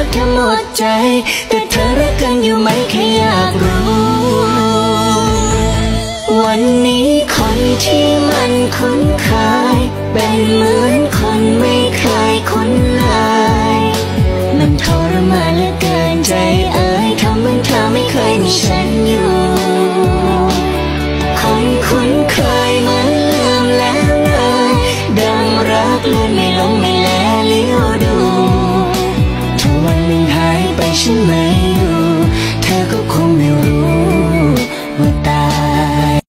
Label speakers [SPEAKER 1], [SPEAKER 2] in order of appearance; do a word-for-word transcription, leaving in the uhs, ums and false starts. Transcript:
[SPEAKER 1] เธอหมดใจแต่เธอรักกันอยู่ไหมแค่อยากรู้วันนี้คนที่มันคุ้นเคยเป็นเหมือนคนไม่เคยคุ้นเลยมันทรมานเหลือเกินใจเอ่ยทำเหมือนเธอไม่เคยมีฉันอยู่คนคุ้นเคยเหมือนลืมแล้วเลยดังรักเลื่อนไม่ลงไม่แลเลี้ยวดูถ้าวันหนึ่งหายไปฉันไม่